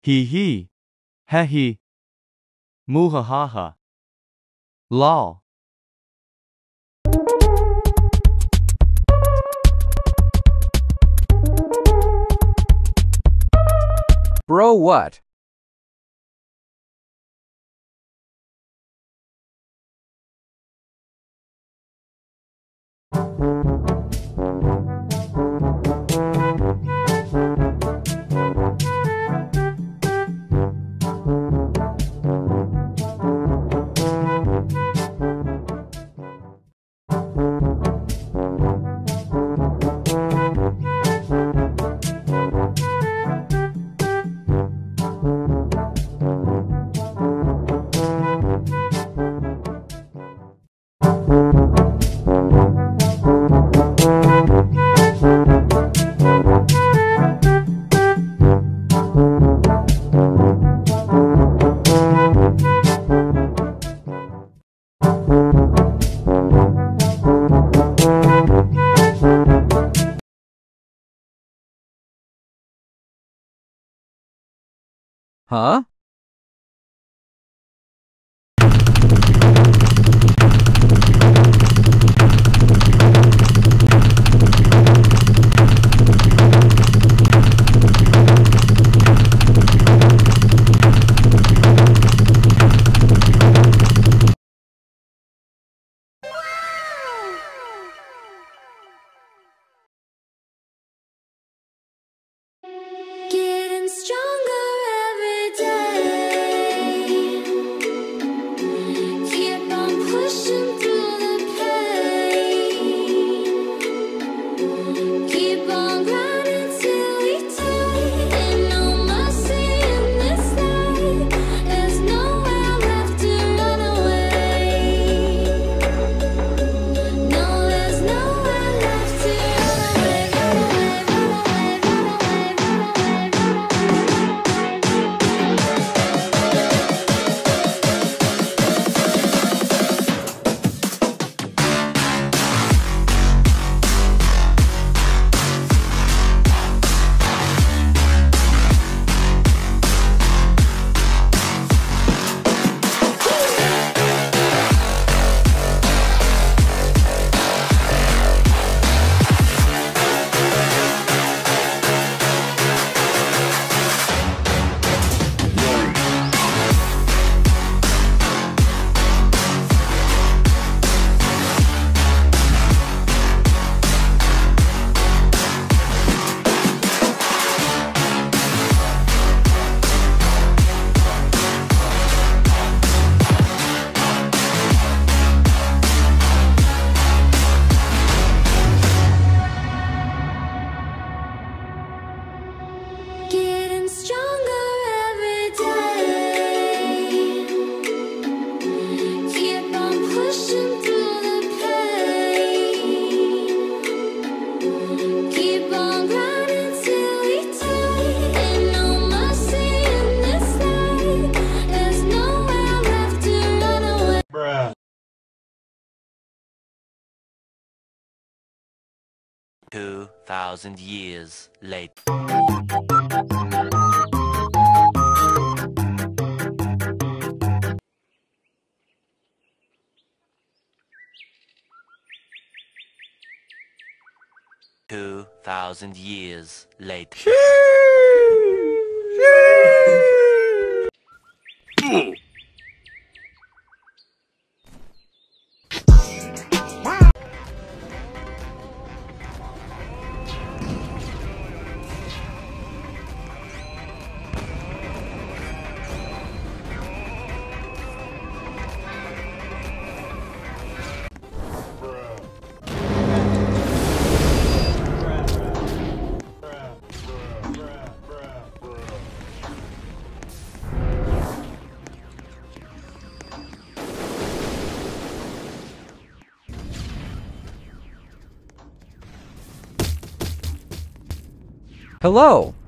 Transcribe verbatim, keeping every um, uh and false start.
Hee hee. Ha hee. Muhahaha. Lol. Bro, what? Huh? Getting stronger every day. Keep on pushing through the pain. Keep on grinding till we die. Ain't no mercy in this life. There's nowhere left to run away. No, there's nowhere left to run away, run away, run away, run away, run Getting stronger every day. Keep on pushing through the pain. Keep on grinding till we die. Ain't no mercy in this life. There's nowhere left to run away. Bruh. Two thousand years later. Two thousand years later. Hello.